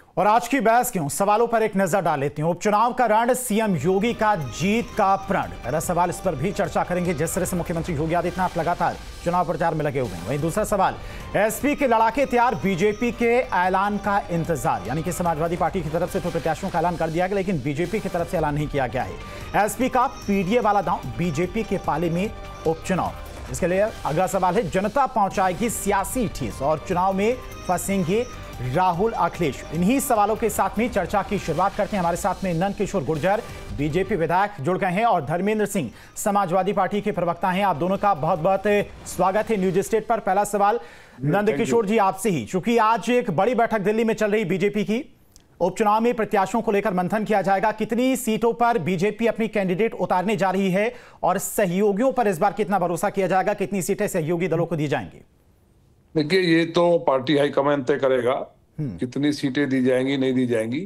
और आज की बहस के सवालों पर एक नजर डाल लेते हैं। उपचुनाव का रण, सीएम योगी का जीत का प्रण। पहला सवाल, इस पर भी चर्चा करेंगे। जिस तरह से मुख्यमंत्री योगी आदित्यनाथ लगातार चुनाव प्रचार में लगे हुए हैं, वहीं दूसरा सवाल, एसपी के लड़ाके तैयार, बीजेपी के ऐलान का इंतजार। यानी कि समाजवादी पार्टी की तरफ से तो प्रत्याशियों का ऐलान कर दिया गया, लेकिन बीजेपी की तरफ से ऐलान नहीं किया गया है। एसपी का पीडीए वाला दांव, बीजेपी के पाले में उपचुनाव। इसके लिए अगला सवाल है, जनता पहुंचाएगी सियासी ठेस और चुनाव में फंसेंगे राहुल अखिलेश। इन्हीं सवालों के साथ में चर्चा की शुरुआत करते हैं। हमारे साथ में नंद किशोर गुर्जर, बीजेपी विधायक, जुड़ गए हैं, और धर्मेंद्र सिंह, समाजवादी पार्टी के प्रवक्ता हैं। आप दोनों का बहुत बहुत स्वागत है न्यूज स्टेट पर। पहला सवाल नंद किशोर जी आपसे ही, चूंकि आज एक बड़ी बैठक दिल्ली में चल रही बीजेपी की, उपचुनाव में प्रत्याशियों को लेकर मंथन किया जाएगा। कितनी सीटों पर बीजेपी अपनी कैंडिडेट उतारने जा रही है और सहयोगियों पर इस बार कितना भरोसा किया जाएगा? कितनी सीटें सहयोगी दलों को दी जाएंगी? देखिए, ये तो पार्टी हाईकमान तय करेगा कितनी सीटें दी जाएंगी, नहीं दी जाएंगी,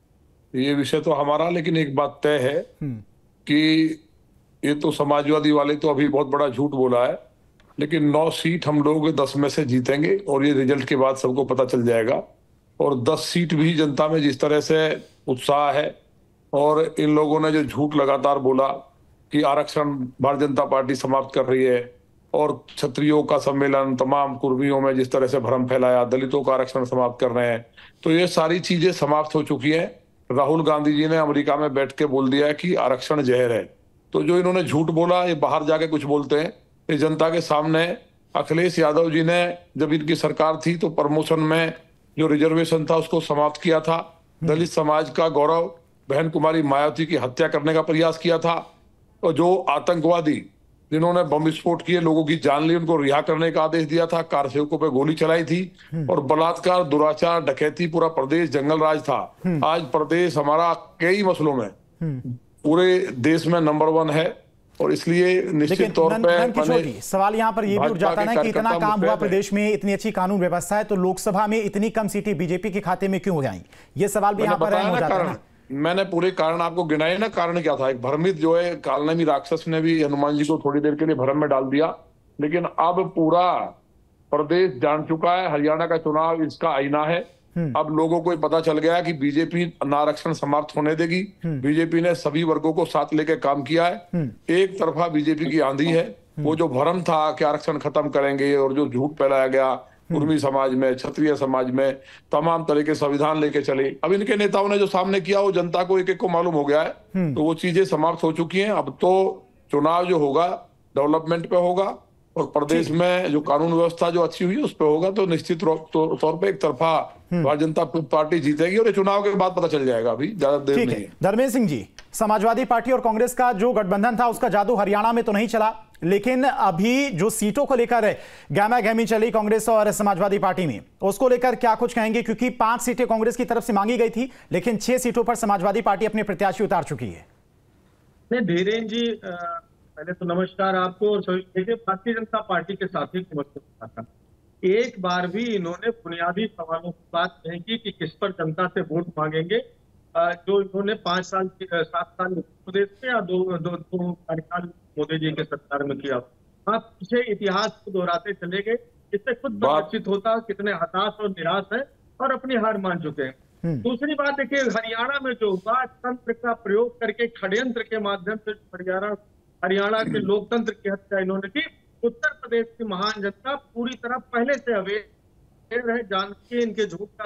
ये विषय तो हमारा। लेकिन एक बात तय है कि ये तो समाजवादी वाले तो अभी बहुत बड़ा झूठ बोला है, लेकिन 9 सीट हम लोग 10 में से जीतेंगे और ये रिजल्ट के बाद सबको पता चल जाएगा। और 10 सीट भी जनता में जिस तरह से उत्साह है, और इन लोगों ने जो झूठ लगातार बोला कि आरक्षण भारतीय जनता पार्टी समाप्त कर रही है, और क्षत्रियों का सम्मेलन, तमाम कुर्मियों में जिस तरह से भ्रम फैलाया, दलितों का आरक्षण समाप्त कर रहे हैं, तो ये सारी चीजें समाप्त हो चुकी हैं। राहुल गांधी जी ने अमेरिका में बैठ के बोल दिया है कि आरक्षण जहर है। तो जो इन्होंने झूठ बोला, ये बाहर जाके कुछ बोलते हैं, ये जनता के सामने। अखिलेश यादव जी ने, जब इनकी सरकार थी, तो प्रमोशन में जो रिजर्वेशन था उसको समाप्त किया था। दलित समाज का गौरव, बहन कुमारी मायावती की हत्या करने का प्रयास किया था। और जो आतंकवादी जिन्होंने बम विस्फोट किए, लोगों की जान ली, उनको रिहा करने का आदेश दिया था। कार सेवकों पे गोली चलाई थी, और बलात्कार, दुराचार, डकैती, पूरा प्रदेश जंगल राज था। आज प्रदेश हमारा कई मसलों में पूरे देश में नंबर 1 है, और इसलिए निश्चित तौर पे सवाल यहाँ पर यह भी उठ जाता है कि इतना काम हुआ प्रदेश में, इतनी अच्छी कानून व्यवस्था है, तो लोकसभा में इतनी कम सीटें बीजेपी के खाते में क्यों आई? ये सवाल भी यहाँ पर हो जाता है। मैंने पूरे कारण आपको गिनाए ना। कारण क्या था? एक भ्रमित जो है कालनेमी राक्षस ने भी हनुमान जी को थोड़ी देर के लिए भ्रम में डाल दिया, लेकिन अब पूरा प्रदेश जान चुका है, हरियाणा का चुनाव इसका आईना है। अब लोगों को पता चल गया कि बीजेपी ना आरक्षण समाप्त होने देगी। बीजेपी ने सभी वर्गों को साथ लेकर काम किया है। एक तरफा बीजेपी की आंधी है। वो जो भ्रम था कि आरक्षण खत्म करेंगे, और जो झूठ फैलाया गया कुर्मी समाज में, क्षत्रिय समाज में, तमाम तरह के संविधान लेके चले, अब इनके नेताओं ने जो सामने किया वो जनता को एक एक को मालूम हो गया है। तो वो चीजें समाप्त हो चुकी हैं। अब तो चुनाव जो होगा डेवलपमेंट पे होगा, और प्रदेश में जो कानून व्यवस्था जो अच्छी हुई उस पे होगा। तो निश्चित तौर पे एक तरफा भारतीय जनता पार्टी जीतेगी, और ये चुनाव के बाद पता चल जाएगा, अभी ज्यादा देर नहीं है। धर्मेंद्र सिंह जी, समाजवादी पार्टी और कांग्रेस का जो गठबंधन था उसका जादू हरियाणा में तो नहीं चला, लेकिन अभी जो सीटों को लेकर गहमा गहमी चली कांग्रेस और समाजवादी पार्टी में, उसको लेकर क्या कुछ कहेंगे? क्योंकि 5 सीटें कांग्रेस की तरफ से मांगी गई थी, लेकिन 6 सीटों पर समाजवादी पार्टी अपने प्रत्याशी उतार चुकी है। धीरेन्द्र जी, पहले तो नमस्कार आपको। और देखिए, भारतीय जनता पार्टी के साथी को था, एक बार भी इन्होंने बुनियादी सवालों की बात नहीं की कि किस पर जनता से वोट मांगेंगे। जो इन्होंने 5 साल 7 साल उत्तर प्रदेश में या दो कार्यकाल मोदी जी के सरकार में किया। आप पीछे इतिहास को दोहराते चले गए, इससे खुद बातचीत होता कितने हताश और निराश है और अपनी हार मान चुके हैं। दूसरी बात देखिए, हरियाणा में जो हुआ, तंत्र का प्रयोग करके, षड्यंत्र के माध्यम से हरियाणा के लोकतंत्र की हत्या इन्होंने की। उत्तर प्रदेश की महान जनता पूरी तरह पहले से अवेयर है, जान के इनके झूठ का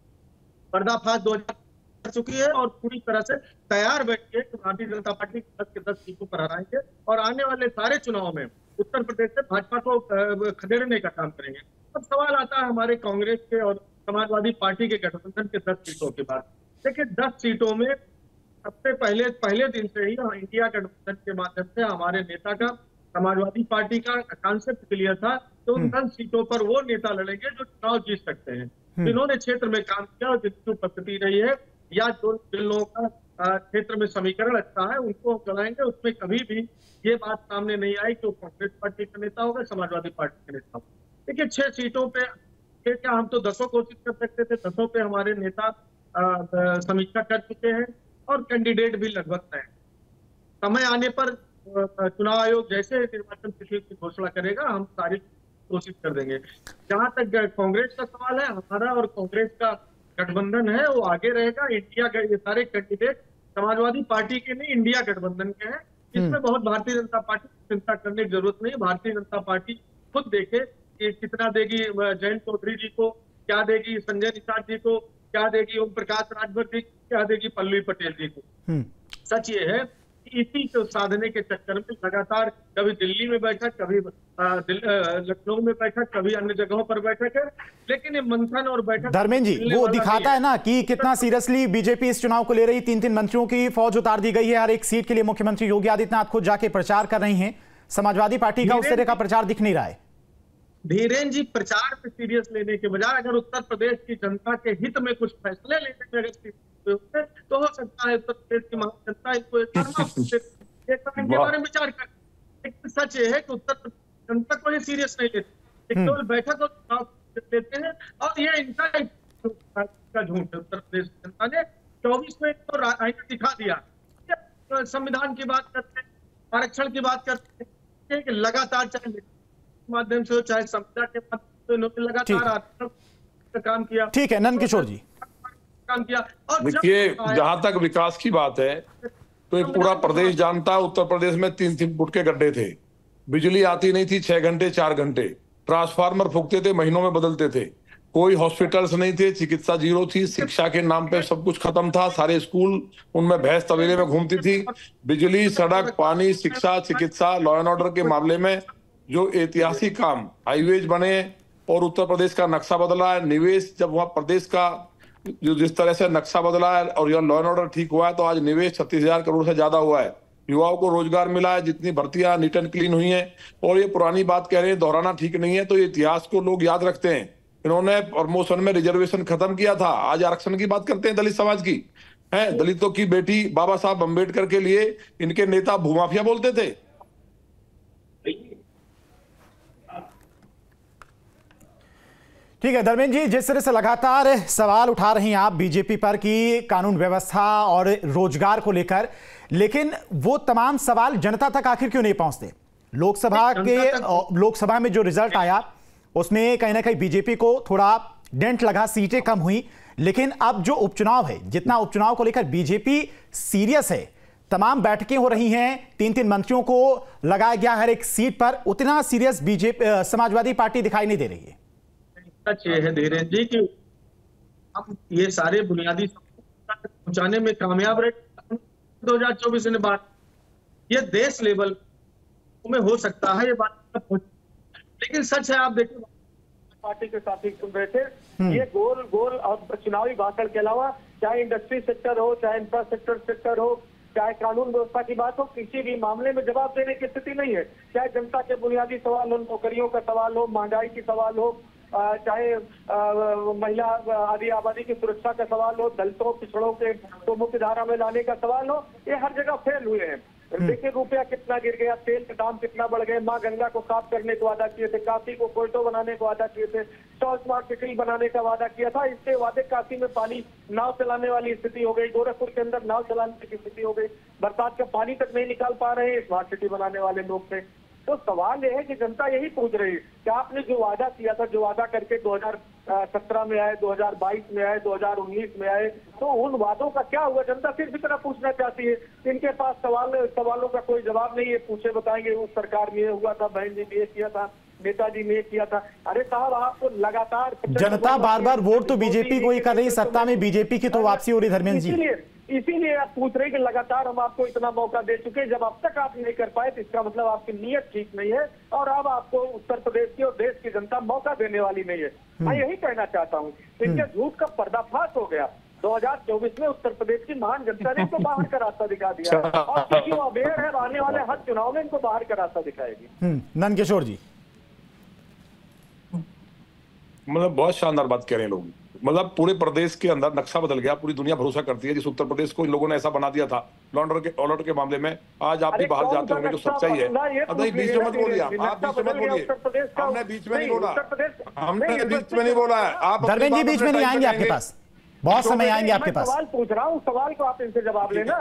पर्दाफाश 2000 कर चुकी है, और पूरी तरह से तैयार बैठी है कि भारतीय जनता पार्टी 10 के 10 सीटों पर हराएंगे, और आने वाले सारे चुनाव में उत्तर प्रदेश से भाजपा को खदेड़ने का काम करेंगे। अब सवाल आता है हमारे कांग्रेस के और समाजवादी पार्टी के गठबंधन के 10 सीटों की बात। देखिए, 10 सीटों में सबसे पहले दिन से ही इंडिया गठबंधन के माध्यम से हमारे नेता का, समाजवादी पार्टी का कॉन्सेप्ट क्लियर था तो उन 10 सीटों पर वो नेता लड़ेंगे जो चुनाव जीत सकते हैं, जिन्होंने क्षेत्र में काम किया और जिनकी उपस्थिति रही है, या जिन लोगों का क्षेत्र में समीकरण अच्छा है उनको चलाएंगे। उसमें कभी भी ये बात सामने नहीं आई कि वो कांग्रेस पार्टी का नेता होगा, समाजवादी पार्टी का नेता होगा। देखिए, 6 सीटों पे क्या हम तो 10 कोशिश कर सकते थे, 10 पे हमारे नेता समीक्षा कर चुके हैं, और कैंडिडेट भी लगभग तय। समय आने पर चुनाव आयोग जैसे निर्वाचन तिथि की घोषणा करेगा, हम सारी कोशिश कर देंगे। जहां तक कांग्रेस का सवाल है, हमारा और कांग्रेस का गठबंधन है वो आगे रहेगा। इंडिया का ये सारे कैंडिडेट समाजवादी पार्टी के नहीं, इंडिया गठबंधन के हैं। इसमें बहुत भारतीय जनता पार्टी को चिंता करने की जरूरत नहीं। भारतीय जनता पार्टी खुद देखे कि कितना देगी जयंत चौधरी जी को, क्या देगी संजय निषाद जी को, क्या देगी ओम प्रकाश राजभर जी को, क्या देगी पल्लवी पटेल जी को। सच ये है कि इसी को साधने के चक्कर में लगातार कभी दिल्ली में बैठक, कभी लखनऊ में बैठक, कभी अन्य जगहों पर बैठक है, लेकिन ये मंथन और बैठक धर्मेंद्र जी वो दिखाता है ना कि कितना सीरियसली बीजेपी इस चुनाव को ले रही। 3-3 मंत्रियों की फौज उतार दी गई है। हर एक सीट के लिए मुख्यमंत्री योगी आदित्यनाथ खुद जाके प्रचार कर रही हैं। समाजवादी पार्टी का उस तरह का प्रचार दिख नहीं रहा है। धीरेन्द्र जी, प्रचार पे सीरियस लेने के बजाय अगर उत्तर प्रदेश की जनता के हित में कुछ फैसले लेने में अगर तो हो सकता है उत्तर प्रदेश की महान जनता इनको के बारे में विचार कर। लेकिन सच ये है कि उत्तर प्रदेश जनता को ही सीरियस नहीं लेते, केवल बैठक और चुनाव लेते हैं। और ये इनका झूठ है। उत्तर प्रदेश की जनता ने 24 में तो आईना दिखा दिया। संविधान की बात करते हैं, आरक्षण की बात करते हैं कि लगातार चाहे माध्यम से हो चाहे संविदा के माध्यम से इन्होंने लगातार काम किया। ठीक है नंद किशोर जी, काम किया। और देखिए जहां तक विकास की बात है तो एक पूरा प्रदेश जानता है उत्तर प्रदेश में 3-3 फुट के गड्ढे थे। बिजली आती नहीं थी 6 घंटे 4 घंटे, ट्रांसफार्मर फूकते थे, महीनों में बदलते थे, कोई हॉस्पिटल्स नहीं थे, चिकित्सा जीरो थी, शिक्षा के नाम पे सब कुछ खत्म था, सारे स्कूल उनमें भैंस तबेले में घूमती थी। बिजली, सड़क, पानी, शिक्षा, चिकित्सा, लॉ एंड ऑर्डर के मामले में जो ऐतिहासिक काम, हाईवेज बने और उत्तर प्रदेश का नक्शा बदला है, निवेश जब वहां प्रदेश का जो जिस तरह से नक्शा बदला है और यह लॉ एंड ऑर्डर ठीक हुआ है तो आज निवेश 36,000 करोड़ से ज्यादा हुआ है। युवाओं को रोजगार मिला है, जितनी भर्तियां नीट एंड क्लीन हुई हैं। और ये पुरानी बात कह रहे हैं, दोहराना ठीक नहीं है, तो ये इतिहास को लोग याद रखते हैं। इन्होंने प्रमोशन में रिजर्वेशन खत्म किया था, आज आरक्षण की बात करते हैं दलित समाज की है। दलितों की बेटी बाबा साहब अम्बेडकर के लिए इनके नेता भूमाफिया बोलते थे। ठीक है धर्मेंद्र जी, जिस तरह से लगातार सवाल उठा रही हैं आप बीजेपी पर कि कानून व्यवस्था और रोजगार को लेकर, लेकिन वो तमाम सवाल जनता तक आखिर क्यों नहीं पहुंचते? लोकसभा में जो रिजल्ट आया उसमें कहीं ना कहीं बीजेपी को थोड़ा डेंट लगा, सीटें कम हुई, लेकिन अब जो उपचुनाव है, जितना उपचुनाव को लेकर बीजेपी सीरियस है, तमाम बैठकें हो रही हैं, 3-3 मंत्रियों को लगाया गया हर एक सीट पर, उतना सीरियस बीजेपी समाजवादी पार्टी दिखाई नहीं दे रही है। सच ये है धीरेन्द्र जी कि हम ये सारे बुनियादी पहुंचाने में कामयाब रहे। 2024 ने बात ये देश लेवल में हो सकता है ये बात, लेकिन सच है आप देखिए पार्टी के साथी सुन रहे थे, ये गोल गोल और चुनावी भाषण के अलावा चाहे इंडस्ट्री सेक्टर हो, चाहे इंफ्रास्ट्रक्चर सेक्टर हो, चाहे कानून व्यवस्था की बात हो, किसी भी मामले में जवाब देने की स्थिति नहीं है। चाहे जनता के बुनियादी सवाल हो, नौकरियों का सवाल हो, महंगाई की सवाल हो, चाहे महिला आदि आबादी की सुरक्षा का सवाल हो, दलितों पिछड़ों के तो मुख्य धारा में लाने का सवाल हो, ये हर जगह फेल हुए हैं। देखिए रुपया कितना गिर गया, तेल के दाम कितना बढ़ गए, माँ गंगा को साफ करने को वादा किए थे, काशी को कोयटो बनाने को वादा किए थे, 100 स्मार्ट सिटी बनाने का वादा किया था, इससे वादे काशी में पानी नाव चलाने वाली स्थिति हो गई, गोरखपुर के अंदर नाव चलाने की स्थिति हो गई, बरसात का पानी तक नहीं निकाल पा रहे हैं स्मार्ट सिटी बनाने वाले लोग थे। तो सवाल यह है कि जनता यही पूछ रही है कि आपने जो वादा किया था, जो वादा करके 2017 में आए, 2022 में आए, 2019 में आए, तो उन वादों का क्या हुआ? जनता सिर्फ इतना पूछना चाहती है। इनके पास सवालों का कोई जवाब नहीं है। पूछे बताएंगे उस सरकार में ये हुआ था, बहन जी ने ये किया था, नेताजी ने किया था। अरे साहब आपको लगातार जनता बार बार वोट तो बीजेपी को ही कर रही, सत्ता में बीजेपी की तो वापसी हो रही धर्मेंद्र जी। इसीलिए आप पूछ रहे हैं कि लगातार हम आपको इतना मौका दे चुके हैं, जब अब तक आप नहीं कर पाए तो इसका मतलब आपकी नीयत ठीक नहीं है और अब आपको उत्तर प्रदेश की और देश की जनता मौका देने वाली नहीं है। मैं यही कहना चाहता हूँ, इनके झूठ का पर्दाफाश हो गया। 2024 में उत्तर प्रदेश की महान जनता ने इनको बाहर का रास्ता दिखा दिया और क्योंकि वो अवेयर है, आने वाले हर चुनाव में इनको बाहर का रास्ता दिखाएगी। नंद किशोर जी, मतलब बहुत शानदार बात कह रहे हैं लोग। मतलब पूरे प्रदेश के अंदर नक्शा बदल गया, पूरी दुनिया भरोसा करती है जिस उत्तर प्रदेश को इन लोगों ने ऐसा बना दिया था ऑर्डर के मामले में। आज आप भी बाहर जाते होंगे, जो सच्चाई है। नहीं बीच में मत बोलिए, आप बीच में मत बोलिए, हमने बीच में नहीं बोला, हमने बीच में नहीं बोला है। आप धर्मेंद्र जी बीच में नहीं आएंगे, आपके पास बहुत समय आएंगे आपके पास। सवाल पूछ रहा हूँ, सवाल को आप इनसे जवाब लेना।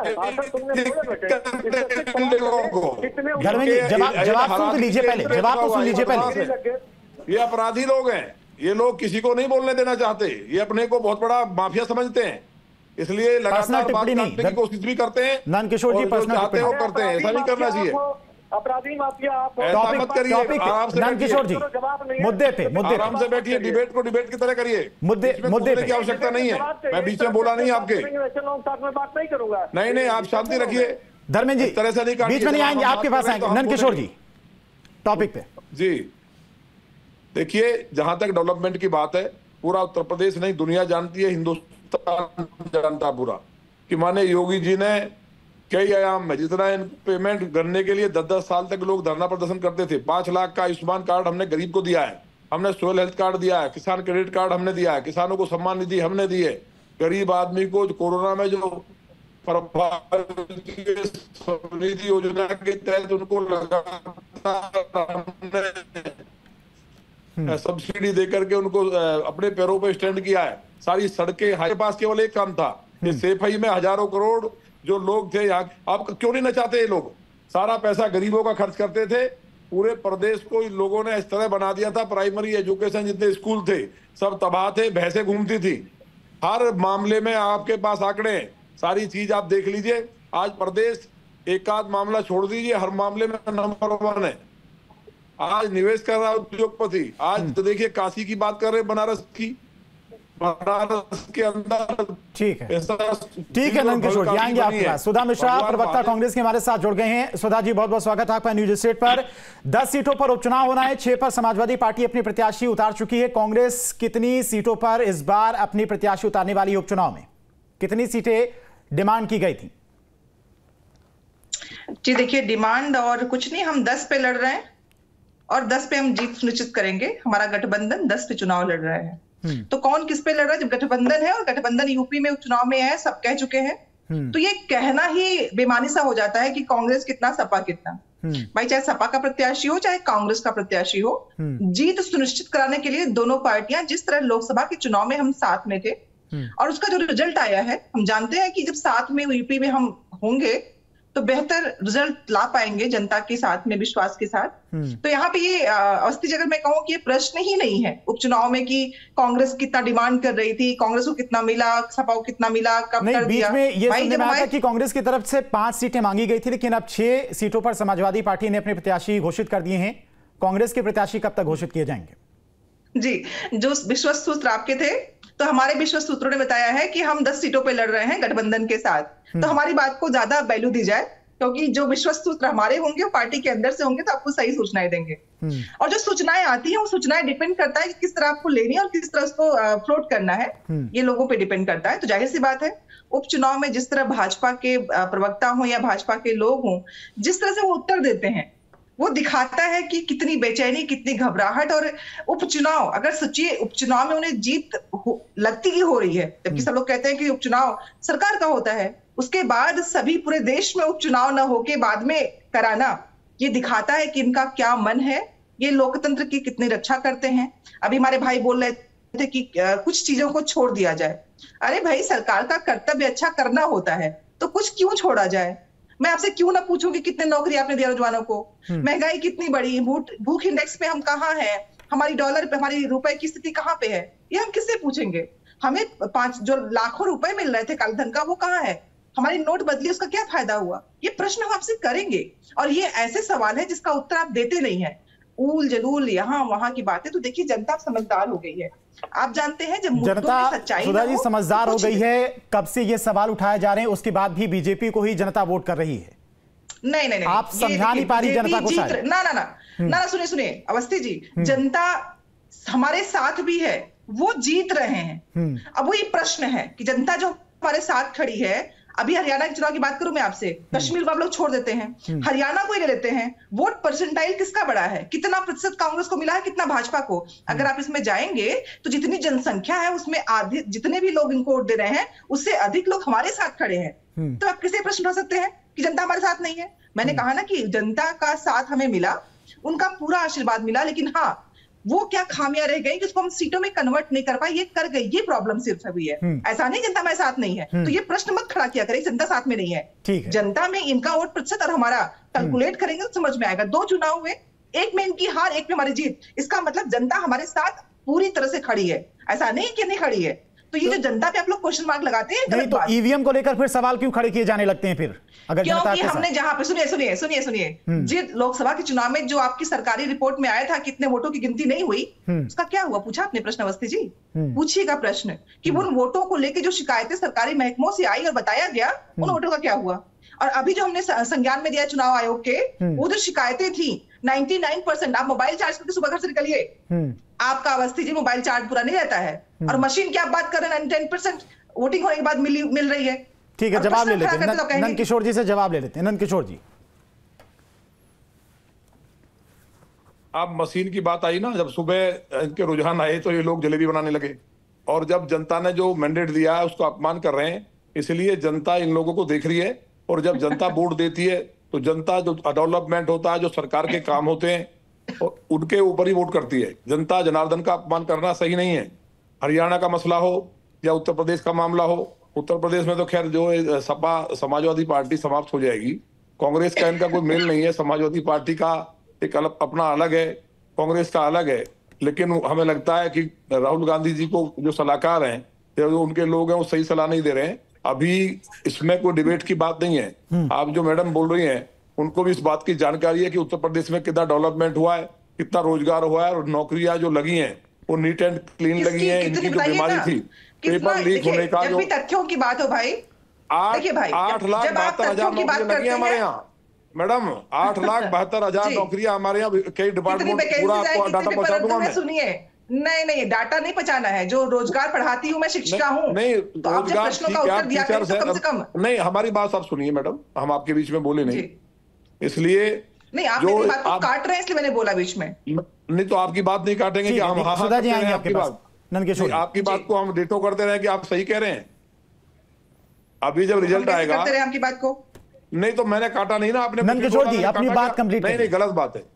धर्मेंद्र जी जवाब सुन लीजिए पहले, जवाब तो सुन लीजिए पहले। ये अपराधी लोग हैं, ये लोग किसी को नहीं बोलने देना चाहते, ये अपने को बहुत बड़ा माफिया समझते हैं, इसलिए लगातार बात काटने की कोशिश भी करते हैं। नंदकिशोर जी, जो चाहते हो करते हैं, ऐसा नहीं करना चाहिए। अपराधी माफिया आप ऐसा मत करिए, आराम से नंदकिशोर जी, मुद्दे पे आराम से बैठिए, डिबेट को डिबेट की तरह करिए, मुद्दे की आवश्यकता नहीं है। मैं बीच में बोला नहीं आपके, साथ में बात नहीं करूंगा। नहीं, आप शांति रखिए। धर्मेंद्र जी, तरह से नहीं बीच में नहीं आएंगे, आपके पास आएंगे। नंदकिशोर जी, टॉपिक पे जी देखिए, जहां तक डेवलपमेंट की बात है, पूरा उत्तर प्रदेश नहीं दुनिया जानती है, हिंदुस्तान जानता पूरा कि माने योगी जी ने कई आयाम में, जितना पेमेंट करने के लिए 10-10 साल तक लोग धरना प्रदर्शन करते थे। 5 लाख का आयुष्मान कार्ड हमने गरीब को दिया है, हमने सोयल हेल्थ कार्ड दिया है, किसान क्रेडिट कार्ड हमने दिया है, किसानों को सम्मान निधि हमने दी है, गरीब आदमी को कोरोना में जो निधि योजना के तहत उनको सब्सिडी देकर के उनको अपने पैरों पर स्टैंड किया है। सारी सड़कें, हमारे पास केवल एक काम था कि सेफई में हजारों करोड़ जो लोग थे यहाँ, आप क्यों नहीं नचाते? ये लोग सारा पैसा गरीबों का खर्च करते थे। पूरे प्रदेश को इन लोगों ने इस तरह बना दिया था, प्राइमरी एजुकेशन जितने स्कूल थे सब तबाह थे, भैंसें घूमती थी। हर मामले में आपके पास आंकड़े, सारी चीज आप देख लीजिए। आज प्रदेश एक आध मामला छोड़ दीजिए, हर मामले में नंबर 1 है। आज निवेश कर रहा उद्योगपति, आज तो देखिए काशी की बात कर रहे, बनारस की, बनारस के अंदर ठीक है नंदकिशोर जी, आएंगे आपके पास। सुधा मिश्रा, प्रवक्ता कांग्रेस के हमारे साथ जुड़ गए हैं। सुधा जी, बहुत बहुत स्वागत है आपका न्यूज स्टेट पर। 10 सीटों पर उपचुनाव होना है, 6 पर समाजवादी पार्टी अपनी प्रत्याशी उतार चुकी है। कांग्रेस कितनी सीटों पर इस बार अपनी प्रत्याशी उतारने वाली है? उपचुनाव में कितनी सीटें डिमांड की गई थी? जी देखिए, डिमांड और कुछ नहीं, हम 10 पे लड़ रहे हैं और 10 पे हम जीत सुनिश्चित करेंगे। हमारा गठबंधन 10 पे चुनाव लड़ रहा है। तो कौन किस पे लड़ रहा है? जब गठबंधन है और गठबंधन यूपी में उपचुनाव में है, सब कह चुके हैं, तो ये कहना ही बेमानी सा हो जाता है कि कांग्रेस कितना, सपा कितना। भाई, चाहे सपा का प्रत्याशी हो चाहे कांग्रेस का प्रत्याशी हो, जीत सुनिश्चित कराने के लिए दोनों पार्टियां, जिस तरह लोकसभा के चुनाव में हम साथ में थे और उसका जो रिजल्ट आया है, हम जानते हैं कि जब साथ में यूपी में हम होंगे तो बेहतर रिजल्ट ला पाएंगे जनता के साथ में, विश्वास के साथ। तो यहाँ पे ये अवस्थी जी, अगर मैं कहूँ कि ये प्रश्न ही नहीं है उपचुनाव में कि कांग्रेस कितना डिमांड कर रही थी, कांग्रेस को कितना मिला, सपा को कितना मिला, कब नहीं, कर बीच दिया। में ये सुनने में आया कि कांग्रेस की तरफ से 5 सीटें मांगी गई थी, लेकिन अब 6 सीटों पर समाजवादी पार्टी ने अपने प्रत्याशी घोषित कर दिए हैं। कांग्रेस के प्रत्याशी कब तक घोषित किए जाएंगे? जी, जो विश्वस्त सूत्र आपके थे, तो हमारे विश्वस्त सूत्रों ने बताया है कि हम 10 सीटों पे लड़ रहे हैं गठबंधन के साथ। तो हमारी बात को ज्यादा वैल्यू दी जाए, क्योंकि जो विश्वस्त सूत्र हमारे होंगे वो पार्टी के अंदर से होंगे, तो आपको सही सूचनाएं देंगे। और जो सूचनाएं आती हैं, वो सूचनाएं डिपेंड करता है कि किस तरह आपको लेनी है और किस तरह उसको फ्लोट करना है, ये लोगों पे डिपेंड करता है। तो जाहिर सी बात है, उपचुनाव में जिस तरह भाजपा के प्रवक्ता हो या भाजपा के लोग हों, जिस तरह से वो उत्तर देते हैं, वो दिखाता है कि कितनी बेचैनी, कितनी घबराहट। और उपचुनाव, अगर सच्ची उपचुनाव में उन्हें जीत लगती ही हो रही है, जबकि सब लोग कहते हैं कि उपचुनाव सरकार का होता है, उसके बाद सभी पूरे देश में उपचुनाव न होके बाद में कराना, ये दिखाता है कि इनका क्या मन है, ये लोकतंत्र की कितनी रक्षा करते हैं। अभी हमारे भाई बोल रहे थे कि कुछ चीजों को छोड़ दिया जाए। अरे भाई, सरकार का कर्तव्य अच्छा करना होता है, तो कुछ क्यों छोड़ा जाए? मैं आपसे क्यों ना पूछूं कि कितने नौकरी आपने दिया नौजवानों को, महंगाई कितनी बढ़ी, भूख इंडेक्स पे हम कहाँ हैं, हमारी डॉलर पे, हमारी रुपए की स्थिति कहाँ पे है, ये हम किससे पूछेंगे? हमें 5 जो लाखों रुपए मिल रहे थे कालेधन का, वो कहाँ है? हमारी नोट बदली, उसका क्या फायदा हुआ? ये प्रश्न हम आपसे करेंगे। और ये ऐसे सवाल है जिसका उत्तर आप देते नहीं है, ऊल जलूल यहाँ वहां की बातें। तो देखिए, जनता समझदार हो गई है। आप जानते हैं, जब जनता, सुधा जी, समझदार हो गई है। कब से ये सवाल उठाए जा रहे हैं, उसके बाद भी बीजेपी को ही जनता वोट कर रही है। नहीं, आप समझा नहीं पा रही जनता को शायद। ना, सुनिए अवस्थी जी, जनता हमारे साथ भी है, वो जीत रहे हैं। अब वही प्रश्न है कि जनता जो हमारे साथ खड़ी है, अभी हरियाणा के चुनाव की बात करूं मैं आपसे, कश्मीर को आप लोग छोड़ देते हैं, हरियाणा को ही ले लेते हैं, वोट परसेंटाइल किसका बड़ा है? कितना प्रतिशत कांग्रेस को मिला है, कितना भाजपा को? अगर आप इसमें जाएंगे तो जितनी जनसंख्या है उसमें आधे, जितने भी लोग इनको वोट दे रहे हैं, उससे अधिक लोग हमारे साथ खड़े हैं। तो आप किसे प्रश्न उठा सकते हैं कि जनता हमारे साथ नहीं है? मैंने कहा ना कि जनता का साथ हमें मिला, उनका पूरा आशीर्वाद मिला, लेकिन हाँ, वो क्या खामियां रह गई कि उसको हम सीटों में कन्वर्ट नहीं कर पाए, ये कर गई, ये प्रॉब्लम सिर्फ अभी है। ऐसा नहीं जनता हमारे साथ नहीं है, तो ये प्रश्न मत खड़ा किया करें जनता साथ में नहीं है। जनता में इनका वोट प्रतिशत और हमारा कैलकुलेट करेंगे तो समझ में आएगा। 2 चुनाव हुए, एक में इनकी हार, एक में हमारी जीत, इसका मतलब जनता हमारे साथ पूरी तरह से खड़ी है, ऐसा नहीं कि नहीं खड़ी है। तो ये जो जनता पे आप लोग क्वेश्चन मार्क लगाते हैं, नहीं तो ईवीएम को लेकर फिर सवाल क्यों खड़े किए जाने लगते हैं फिर? अगर क्योंकि हमने जहां पे सुनिए जी, लोकसभा के चुनाव में जो आपकी सरकारी रिपोर्ट में आया था कितने वोटों की गिनती नहीं हुई, उसका क्या हुआ? पूछा आपने प्रश्न अवस्थी जी? पूछिएगा प्रश्न कि उन वोटों को लेकर जो शिकायतें सरकारी महकमों से आई और बताया गया, उन वोटों का क्या हुआ? और अभी जो हमने संज्ञान में दिया चुनाव आयोग के, वो जो शिकायतें थी 99%। आप मोबाइल चार्ज करके सुबह घर से निकलिए, आपका अवस्थी जी मोबाइल चार्ज पूरा नहीं रहता है, और मशीन की आप बात कर रहे हैं 99% वोटिंग होने के बाद मिल रही है। ठीक है, जवाब ले लेते हैं नंद किशोर जी से, जवाब ले लेते हैं। नंद किशोर जी, अब मशीन की बात आई ना, जब सुबह इनके रुझान आए तो ये लोग जलेबी बनाने लगे, और जब जनता ने जो मैंडेट दिया है उसको अपमान कर रहे हैं, इसलिए जनता इन लोगों को देख रही है। और जब जनता वोट देती है तो जनता जो डेवलपमेंट होता है, जो सरकार के काम होते हैं, उनके ऊपर ही वोट करती है। जनता जनार्दन का अपमान करना सही नहीं है। हरियाणा का मसला हो या उत्तर प्रदेश का मामला हो, उत्तर प्रदेश में तो खैर जो सपा समाजवादी पार्टी समाप्त हो जाएगी, कांग्रेस का इनका कोई मेल नहीं है। समाजवादी पार्टी का एक अपना अलग है, कांग्रेस का अलग है। लेकिन हमें लगता है कि राहुल गांधी जी को जो सलाहकार हैं, जो उनके लोग हैं, वो सही सलाह नहीं दे रहे हैं। अभी इसमें कोई डिबेट की बात नहीं है। आप जो मैडम बोल रही हैं, उनको भी इस बात की जानकारी है कि उत्तर प्रदेश में कितना डेवलपमेंट हुआ है, कितना रोजगार हुआ है, और नौकरियां जो लगी हैं वो नीट एंड क्लीन लगी हैं। इनकी जो बीमारी थी पेपर लीक होने का, जो तथ्यों की बात हो भाई, 8,72,000 नौकरियां लगी हैं हमारे यहाँ मैडम। 8,72,000 नौकरियां हमारे यहाँ। कई डिपार्टमेंट पूरा आपको डाटा पहुंचा दूंगा मैं। सुनिए, नहीं डाटा नहीं पहुंचाना है। जो रोजगार पढ़ाती हूँ मैं, शिक्षिका हूँ, नहीं तो आप जब प्रश्नों का उत्तर दिया करें तो कम से कम। नहीं, हमारी बात आप सुनिए मैडम, हम आपके बीच में बोले नहीं, इसलिए नहीं आप मेरी बात को काट रहे हैं, इसलिए मैंने बोला बीच में। नहीं तो आपकी बात नहीं काटेंगे कि हम सुधा जी आएंगे आपके पास। आपकी बात को हम डिटो करते रहे कि आप सही कह रहे हैं। अभी जब रिजल्ट आएगा करते रहे आपकी बात को। नहीं तो मैंने काटा नहीं ना, आपने नंद किशोर जी अपनी बात कंप्लीट नहीं, गलत बात है,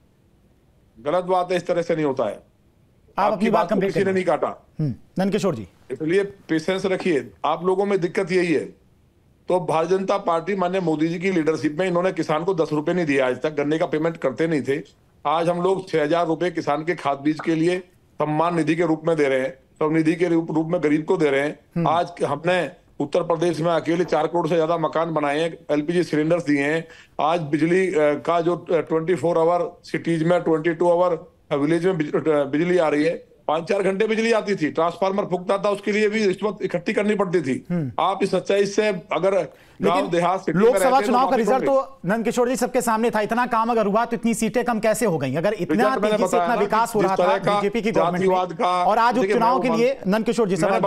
गलत बात है, इस तरह से नहीं होता है। आप अपनी बात कंप्लीट किसी ने नहीं काटा। नंद किशोर जी, इसलिए पेशेंस रखिए। आप लोगों में दिक्कत यही है। तो भारतीय जनता पार्टी माननीय मोदी जी की लीडरशिप में इन्होंने किसान को 10 रुपए नहीं दिया, आज तक गन्ने का पेमेंट करते नहीं थे। आज हम लोग 6,000 रुपए किसान के खाद बीज के लिए सम्मान निधि के रूप में दे रहे हैं, स्वनिधि के रूप में गरीब को दे रहे हैं। आज हमने उत्तर प्रदेश में अकेले 4 करोड़ से ज्यादा मकान बनाए हैं, एलपीजी सिलेंडर्स दिए हैं। आज बिजली का जो 24 आवर सिटीज में, 22 आवर विलेज में बिजली आ रही है। 5-4 घंटे बिजली आती थी, ट्रांसफार्मर फूकता था, उसके लिए भी रिश्वत इकट्ठी करनी पड़ती थी। आप इस सच्चाई से अगर गांव देहात लोकसभा चुनाव का रिजल्ट तो नंद किशोर जी सबके सामने था। इतना काम अगर हुआ तो इतनी सीटें कम कैसे हो गई? अगर इतना तेजी से इतना विकास हो रहा था बीजेपी की गवर्नमेंट में, और आज उपचुनाव के लिए नंद किशोर जी सवाल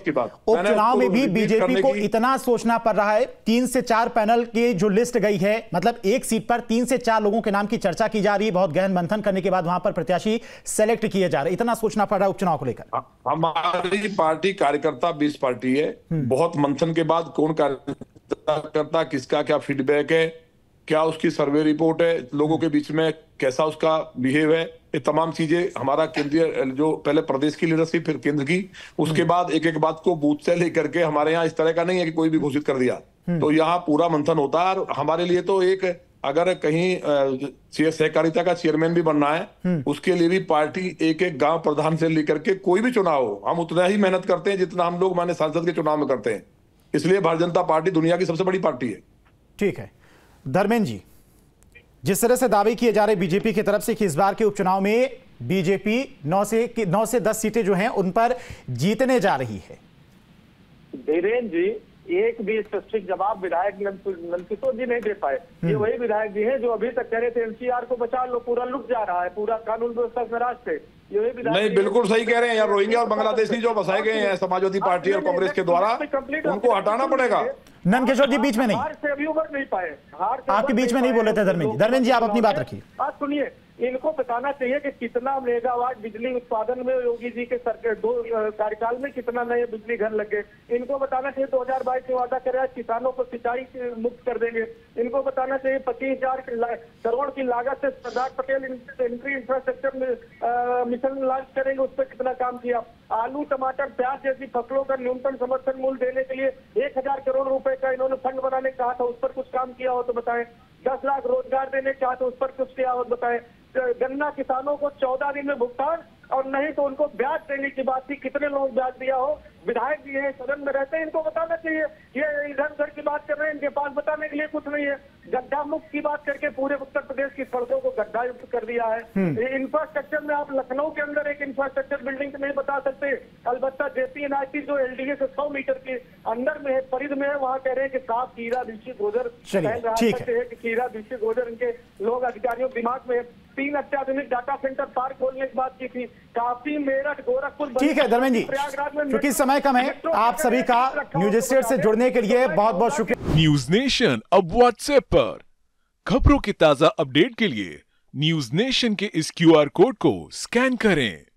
उपचुनाव में भी बीजेपी को इतना सोचना पड़ रहा है। 3 से 4 पैनल की जो लिस्ट गई है, मतलब एक सीट पर 3 से 4 लोगों के नाम की चर्चा की जा रही है। बहुत गहन मंथन करने के बाद वहां पर प्रत्याशी सेलेक्ट किए जा रहे हैं। इतना सोचना पड़ रहा है उपचुनाव को लेकर। हमारी पार्टी कार्यकर्ता 20 पार्टी है। बहुत मंथन के बाद कौन कार्यकर्ता किसका क्या फीडबैक है, क्या उसकी सर्वे रिपोर्ट है, लोगों के बीच में कैसा उसका बिहेव है, ये तमाम चीजें हमारा केंद्रीय जो पहले प्रदेश की लीडरशिप फिर केंद्र की, उसके बाद एक एक बात को बूथ से लेकर के हमारे यहाँ इस तरह का नहीं है कि कोई भी घोषित कर दिया। तो यहाँ पूरा मंथन होता है। और हमारे लिए तो एक अगर कहीं सहकारिता का चेयरमैन भी बनना है, उसके लिए भी पार्टी एक एक गांव प्रधान से लेकर के कोई भी चुनाव हो, हम उतना ही मेहनत करते हैं जितना हम लोग माननीय सांसद के चुनाव में करते हैं। इसलिए भारतीय जनता पार्टी दुनिया की सबसे बड़ी पार्टी है। ठीक है धर्मेंद्र जी, जिस तरह से दावे किए जा रहे बीजेपी की तरफ से कि इस बार के उपचुनाव में बीजेपी 9 से 10 सीटें जो हैं उन पर जीतने जा रही है, धीरेन्द्र जी एक भी स्पष्ट जवाब विधायक नंद किशोर जी नहीं दे पाए। ये वही विधायक जी हैं जो अभी तक कह रहे थे एनसीआर को बचा लो, पूरा लुट जा रहा है, पूरा कानून व्यवस्था से नाराज थे। नहीं, बिल्कुल सही कह रहे हैं यार। रोहिंग्या और बांग्लादेशी जो बसाए गए हैं समाजवादी पार्टी और कांग्रेस के द्वारा, उनको हटाना पड़ेगा। नंद किशोर जी बीच में नहीं, हार से अभी उबर नहीं पाए, आपके बीच में नहीं बोले थे धर्मेंद्र जी, आप अपनी बात रखिए। आप सुनिए, इनको बताना चाहिए कि कितना मेगावाट बिजली उत्पादन में योगी जी के सरकार 2 कार्यकाल में कितना नए बिजली घर लगे। इनको बताना चाहिए 2022 में वादा कर किसानों को सिंचाई मुक्त कर देंगे। इनको बताना चाहिए 25,000 करोड़ की लागत से Sardar Patel infrastructure mission launch करेंगे, उस पर कितना काम किया। आलू टमाटर प्याज जैसी फसलों का न्यूनतम समर्थन मूल्य देने के लिए 1,000 करोड़ रुपए का इन्होंने फंड बनाने कहा था, उस पर कुछ काम किया हो तो बताएं। 10 लाख रोजगार देने कहा तो उस पर कुछ किया हो तो बताएं। गन्ना किसानों को 14 दिन में भुगतान और नहीं तो उनको ब्याज देने की बात थी। कितने लोग ब्याज दिया हो, विधायक जी हैं, सदन में रहते हैं, इनको बताना चाहिए। ये इधर उधर की बात कर रहे हैं, इनके पास बताने के लिए कुछ नहीं है। गड्ढा मुक्त की बात करके पूरे उत्तर प्रदेश की सड़कों को गड्ढा युक्त कर दिया है। इंफ्रास्ट्रक्चर में आप लखनऊ के अंदर एक इंफ्रास्ट्रक्चर बिल्डिंग नहीं बता सकते। अलबत्ता JPNIT जो LDA से 100 मीटर के अंदर में है, परिध में है, वहाँ कह रहे हैं कि साफ कीड़ा दृष्टि गोचर ठीक है कि कीड़ा दृष्टि गोचर इनके लोग अधिकारियों के दिमाग में 3 अत्याधुनिक डाटा सेंटर पार्क खोलने की बात की थी। काफी मेरठ गोरखपुर। ठीक है धर्मेंद्र जी, प्रयागराज में क्योंकि समय कम है, आप सभी का न्यूज स्टेट से जुड़ने के लिए बहुत बहुत शुक्रिया। न्यूज नेशन अब व्हाट्सएप पर खबरों की ताजा अपडेट के लिए न्यूज नेशन के इस QR कोड को स्कैन करें।